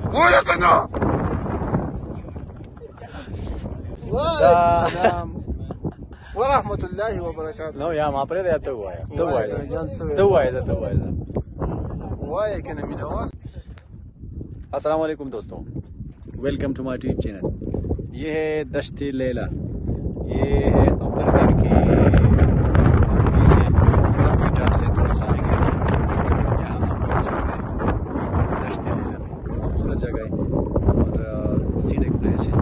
वरहमतुल्लाहि वबरकातुहू. No, ja, maar aprende ya todo guay. Todo guay. वाह कने मिनवाल. अस्सलाम वालेकुम दोस्तों, welcome to my YouTube channel. ये है दश्त-ए-लाइला. ये है अपर गिर के से से थोड़ा सा आगे यहाँ आप पहुँच सकते हैं. दश्त-ए-लाइला में बहुत खूबसूरत जगह है और सीन एक प्लेस है.